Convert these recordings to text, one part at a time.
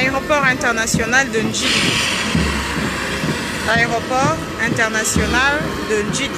Aéroport international de Ndjili. Aéroport international de Ndjili.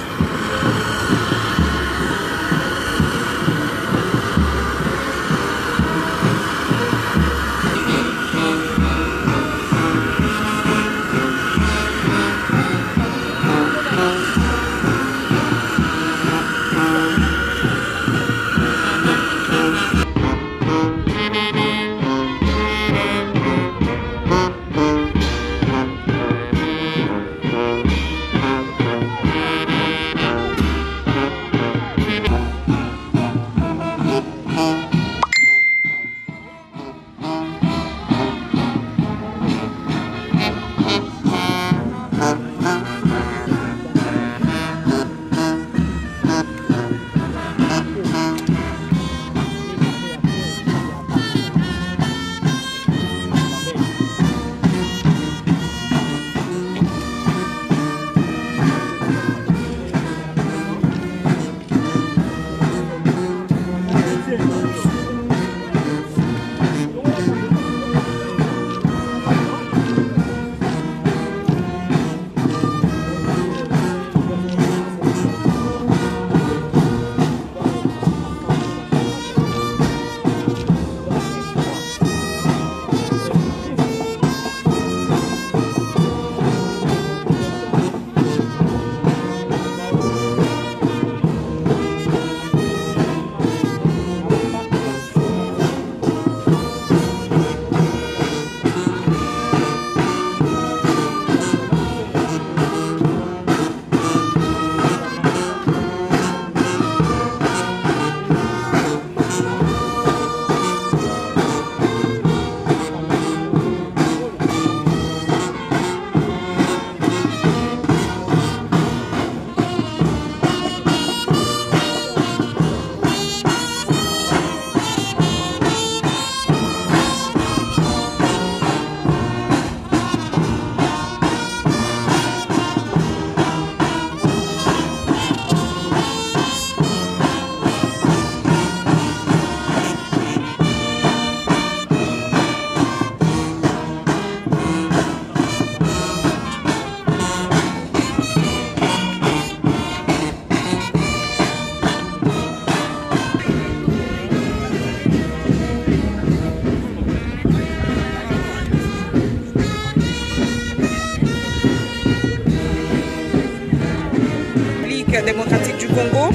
Démocratique du Congo,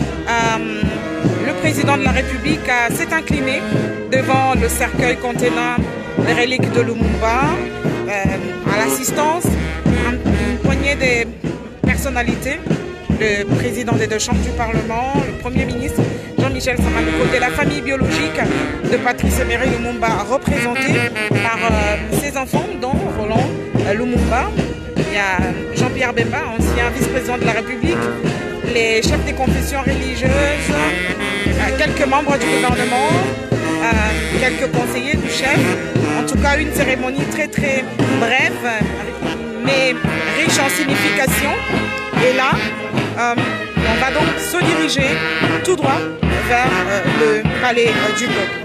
le président de la République s'est incliné devant le cercueil contenant les reliques de Lumumba, à l'assistance d'une poignée de personnalités, le président des deux chambres du Parlement, le Premier ministre Jean-Michel Samalukonde, de la famille biologique de Patrice Emery Lumumba, représentée par ses enfants, dont Roland Lumumba. Il y a Jean-Pierre Bemba, ancien vice-président de la République, les chefs des confessions religieuses, quelques membres du gouvernement, quelques conseillers du chef. En tout cas, une cérémonie très brève, mais riche en signification. Et là, on va donc se diriger tout droit vers le palais du peuple.